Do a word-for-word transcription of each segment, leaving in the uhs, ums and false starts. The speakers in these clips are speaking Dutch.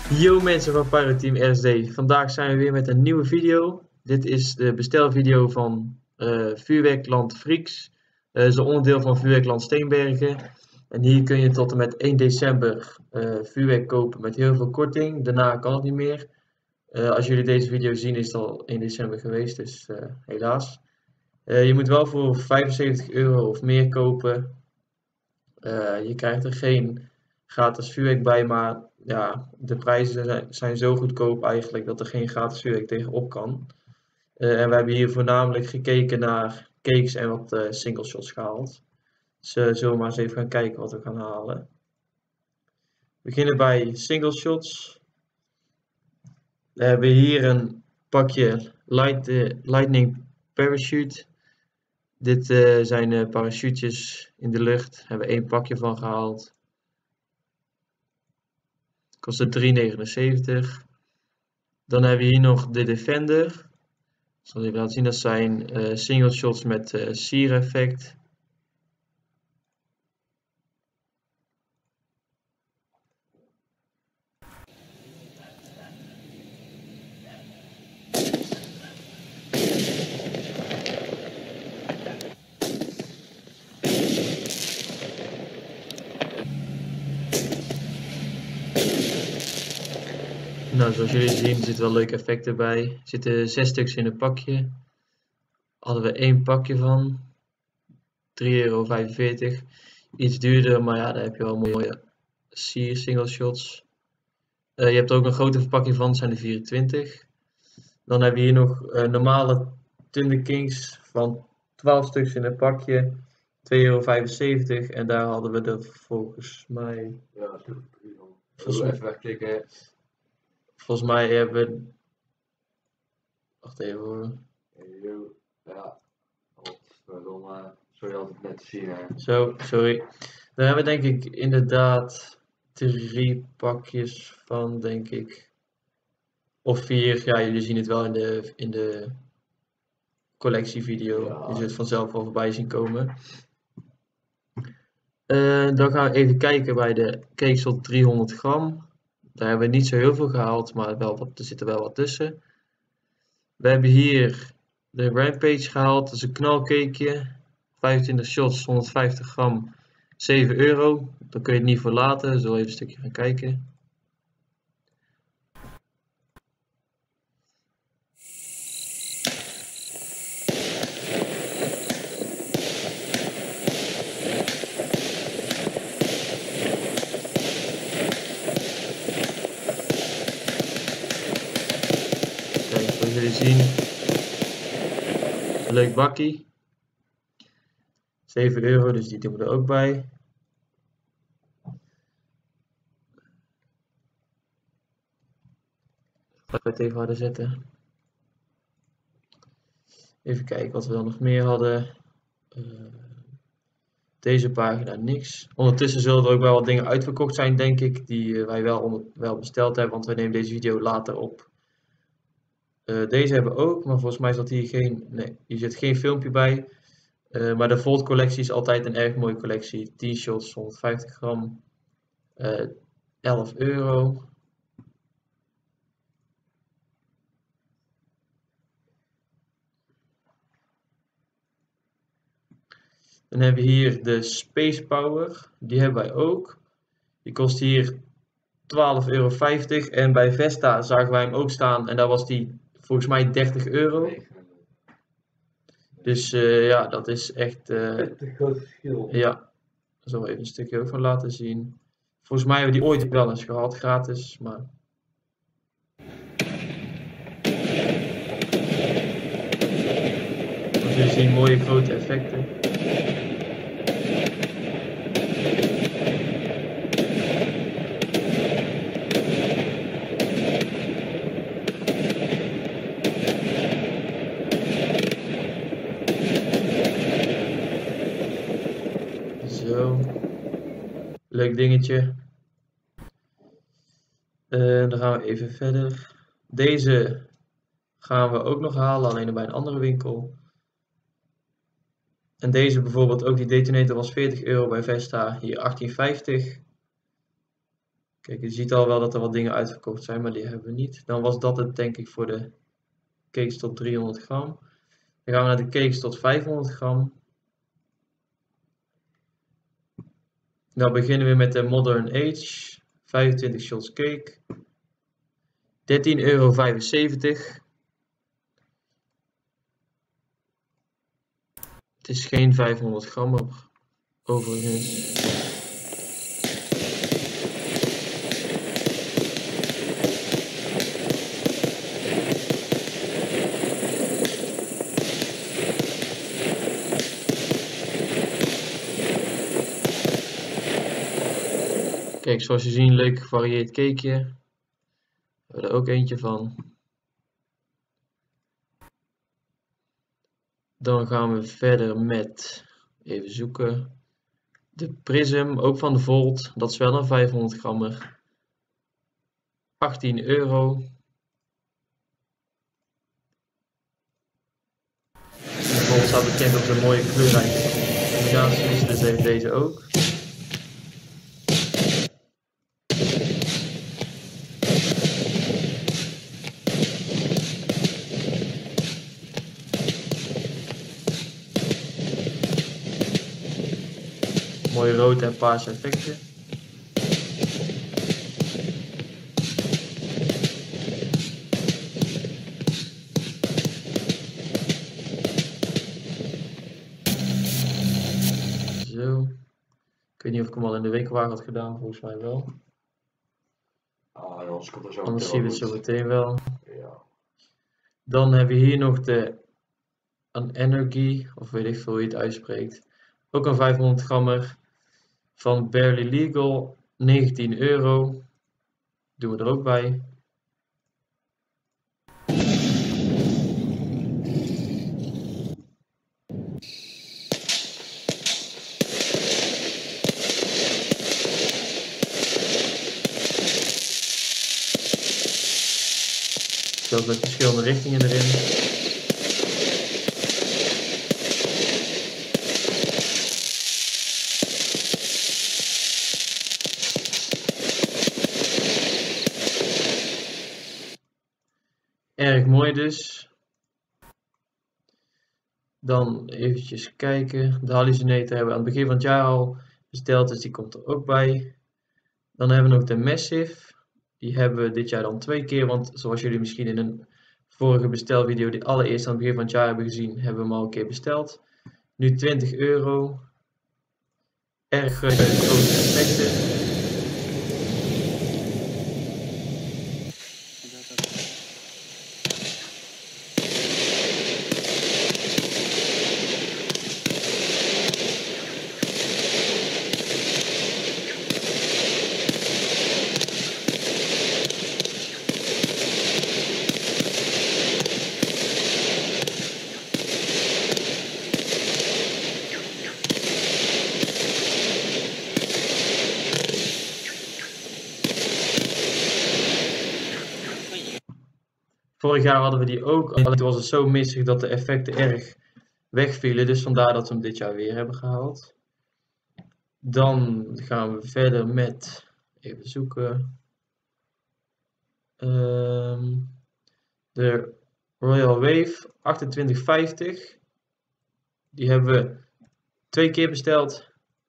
Yo mensen van Pyroteam R S D, vandaag zijn we weer met een nieuwe video. Dit is de bestelvideo van uh, Vuurwerkland Freaks. Dat uh, is een onderdeel van Vuurwerkland Steenbergen. En hier kun je tot en met één december uh, vuurwerk kopen met heel veel korting. Daarna kan het niet meer. Uh, als jullie deze video zien is het al één december geweest, dus uh, helaas. Uh, je moet wel voor vijfenzeventig euro of meer kopen. Uh, je krijgt er geen gratis vuurwerk bij, maar ja, de prijzen zijn, zijn zo goedkoop eigenlijk dat er geen gratis vuurwerk tegenop kan. Uh, en we hebben hier voornamelijk gekeken naar cakes en wat uh, single shots gehaald. Dus uh, zullen we maar eens even gaan kijken wat we gaan halen. We beginnen bij single shots. We hebben hier een pakje light, uh, Lightning Parachute. Dit uh, zijn uh, parachutes in de lucht. Daar hebben we één pakje van gehaald. Kostte drie negenenzeventig. Dan hebben we hier nog de Defender. Ik zal even laten zien, dat zijn uh, single shots met uh, sear effect. Nou, zoals jullie zien zitten wel leuke effecten bij. Er zitten zes stuks in een pakje. Hadden we één pakje van. drie euro vijfenveertig. Iets duurder, maar ja, daar heb je wel mooie sear single shots. Uh, je hebt er ook een groter verpakking van, dat zijn de vierentwintig. Dan hebben we hier nog uh, normale Thunder Kings van twaalf stuks in een pakje. twee euro vijfenzeventig. En daar hadden we er volgens mij... Ja, dat is volgens mij... even wegklikken. Volgens mij hebben we... Wacht even hoor. Ja, godverdomme. Sorry dat het net te zien hè. Zo, sorry. Daar hebben we denk ik inderdaad drie pakjes van, denk ik. Of vier. Ja, jullie zien het wel in de, in de collectievideo. Ja. Je zult het vanzelf al voorbij zien komen. Uh, dan gaan we even kijken bij de Cakeshot driehonderd gram. Daar hebben we niet zo heel veel gehaald, maar wel wat, er zit er wel wat tussen. We hebben hier de Rampage gehaald. Dat is een knalcakeje. vijfentwintig shots, honderdvijftig gram, zeven euro. Daar kun je het niet voor laten. We zullen even een stukje gaan kijken. Kijk, zoals jullie zien, een leuk bakkie. zeven euro, dus die doen we er ook bij. Ik ga het even harder zetten. Even kijken wat we dan nog meer hadden. Uh, deze pagina niks. Ondertussen zullen er ook wel wat dingen uitverkocht zijn, denk ik, die uh, wij wel, onder, wel besteld hebben, want wij nemen deze video later op. Uh, deze hebben we ook, maar volgens mij zat hier geen, nee, hier zit geen filmpje bij. Uh, maar de Volt collectie is altijd een erg mooie collectie. tien shots, honderdvijftig gram, uh, elf euro. Dan hebben we hier de Space Power, die hebben wij ook. Die kost hier twaalf euro vijftig en bij Vesta zagen wij hem ook staan en daar was die volgens mij dertig euro. Dus uh, ja, dat is echt... Uh, een groot verschil. Ja, daar zullen we even een stukje ook van laten zien. Volgens mij hebben we die ooit wel eens gehad, gratis, maar... Als jullie zien, mooie grote effecten. Zo, leuk dingetje. Uh, dan gaan we even verder. Deze gaan we ook nog halen, alleen bij een andere winkel. En deze bijvoorbeeld, ook die detonator was veertig euro bij Vesta, hier achttien vijftig. Kijk, je ziet al wel dat er wat dingen uitverkocht zijn, maar die hebben we niet. Dan was dat het denk ik voor de cakes tot driehonderd gram. Dan gaan we naar de cakes tot vijfhonderd gram. Dan beginnen we met de Modern Age. vijfentwintig shots cake. dertien euro vijfenzeventig. Het is geen vijfhonderd gram overigens. Kijk, zoals je ziet, leuk gevarieerd cakeje. We hebben er ook eentje van. Dan gaan we verder met, even zoeken, de Prism, ook van de Volt. Dat is wel een vijfhonderd grammer. achttien euro. De Volt staat bekend op de mooie kleurrijke combinaties, dus heeft deze ook. Mooie rood en paars effecten. Zo. Ik weet niet of ik hem al in de weekwagen had gedaan, volgens mij wel. Ah, ja, als ik er zo Anders zien we het zo meteen wel. Ja. Dan hebben we hier nog de An Energy, of weet ik veel hoe je het uitspreekt. Ook een vijfhonderd grammer van Barely Legal, negentien euro. Doen we er ook bij. Zelfs met verschillende richtingen erin. Erg mooi dus. Dan eventjes kijken. De Hallucinator hebben we aan het begin van het jaar al besteld, dus die komt er ook bij. Dan hebben we nog de Massive. Die hebben we dit jaar dan twee keer, want zoals jullie misschien in een vorige bestelvideo die allereerst aan het begin van het jaar hebben gezien, hebben we hem al een keer besteld. Nu twintig euro. Erg grote effecten. Vorig jaar hadden we die ook, alleen toen was het zo missig dat de effecten erg wegvielen, dus vandaar dat we hem dit jaar weer hebben gehaald. Dan gaan we verder met, even zoeken, um, de Royal Wave achtentwintig vijftig. Die hebben we twee keer besteld.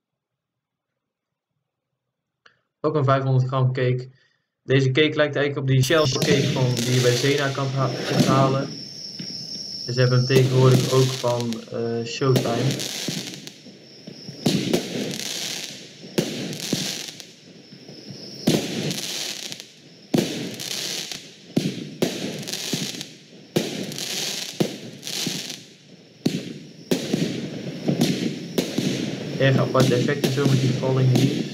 Ook een vijfhonderd gram cake. Deze cake lijkt eigenlijk op die Shell cake van, die je bij Zena kan ha kunt halen. Dus ze hebben hem tegenwoordig ook van uh, Showtime. Erg aparte effecten zo met die falling leaves.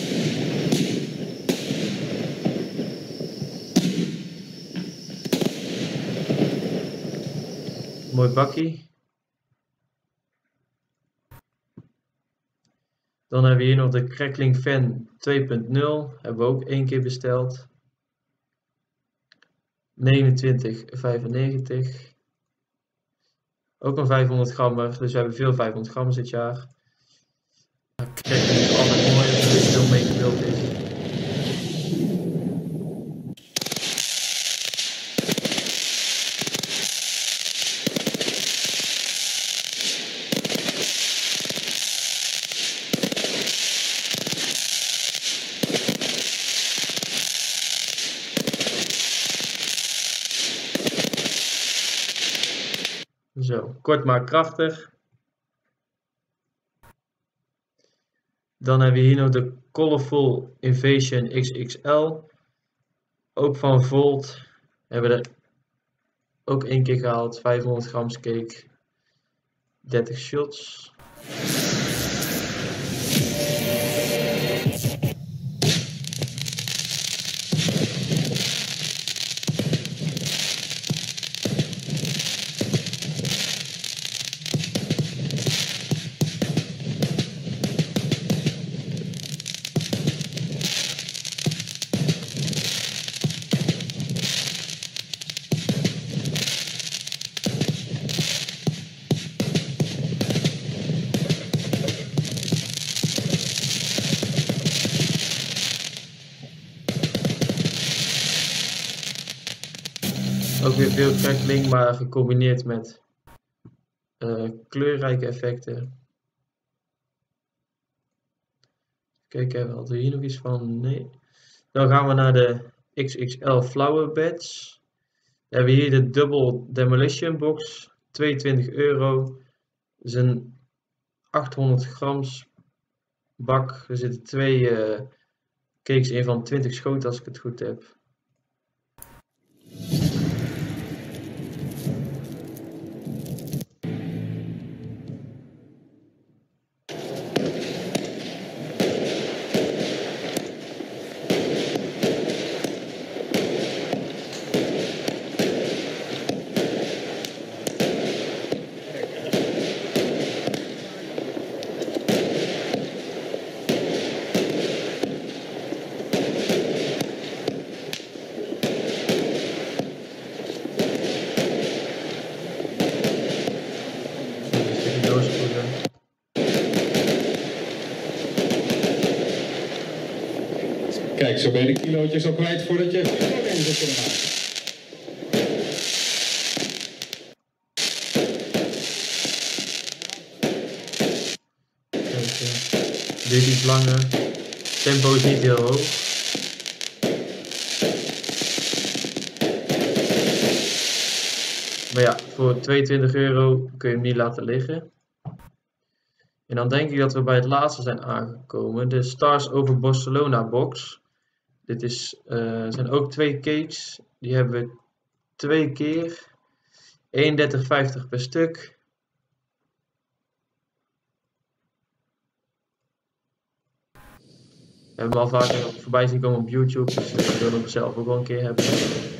Mooi bakkie. Dan hebben we hier nog de Crackling Fan twee punt nul. Hebben we ook één keer besteld. negenentwintig vijfennegentig. Ook een vijfhonderd grammer. Dus we hebben veel vijfhonderd grammers dit jaar. Crackling is altijd mooi als er veel mee gewild is. Zo, kort maar krachtig. Dan hebben we hier nog de Colorful Invasion X X L. Ook van Volt. Hebben we er ook één keer gehaald. vijfhonderd gram cake. dertig shots. Ook weer veel crackling, maar gecombineerd met uh, kleurrijke effecten. Kijk even, hadden we hier nog iets van? Nee. Dan gaan we naar de X X L Flower Badge. We hebben hier de Double Demolition Box, tweeëntwintig euro. Dat is een achthonderd grams bak. Er zitten twee uh, cakes in van twintig schoten als ik het goed heb. Kijk, zo ben je de kilootjes al kwijt voordat je er in zou kunnen maken. Kijk, dit iets langer. Tempo is niet heel hoog. Maar ja, voor tweeëntwintig euro kun je hem niet laten liggen. En dan denk ik dat we bij het laatste zijn aangekomen. De Stars over Barcelona box. Dit is, uh, zijn ook twee cakes. Die hebben we twee keer. eenendertig vijftig per stuk. We hebben hem al vaker voorbij zien komen op YouTube. Dus dat wil ik zelf ook wel een keer hebben.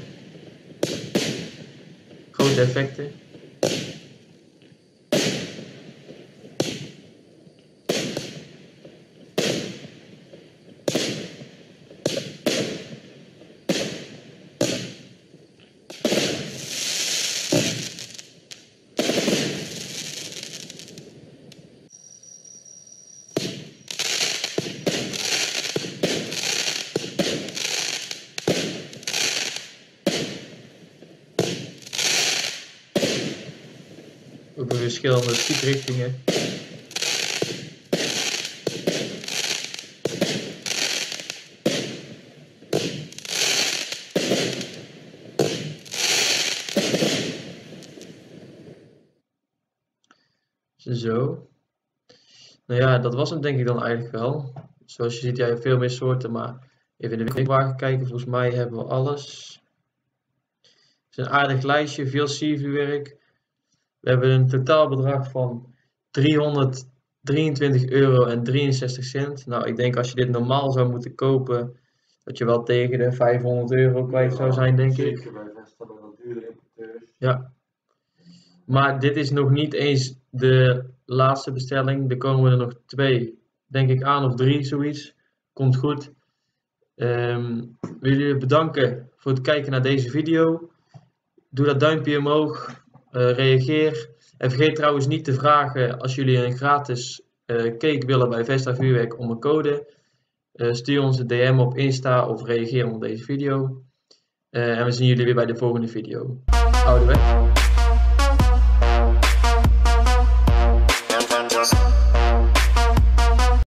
Grote effecten. Ook weer verschillende schietrichtingen. Zo. Nou ja, dat was hem denk ik dan eigenlijk wel. Zoals je ziet, jij hebt veel meer soorten, maar even in de winkelwagen kijken. Volgens mij hebben we alles. Het is een aardig lijstje, veel C-vuurwerk. We hebben een totaalbedrag van driehonderddrieëntwintig euro en drieënzestig cent. Nou, ik denk als je dit normaal zou moeten kopen, dat je wel tegen de vijfhonderd euro kwijt zou zijn, denk ik. Zeker bij Vesta, bij wat dure importeurs. Ja. Maar dit is nog niet eens de laatste bestelling. Er komen er nog twee, denk ik, aan of drie, zoiets. Komt goed. Um, wil jullie bedanken voor het kijken naar deze video. Doe dat duimpje omhoog. Uh, reageer. En vergeet trouwens niet te vragen als jullie een gratis uh, cake willen bij Vesta Vuurwerk om een code. Uh, stuur ons een D M op Insta of reageer onder deze video. Uh, en we zien jullie weer bij de volgende video. Oude weg.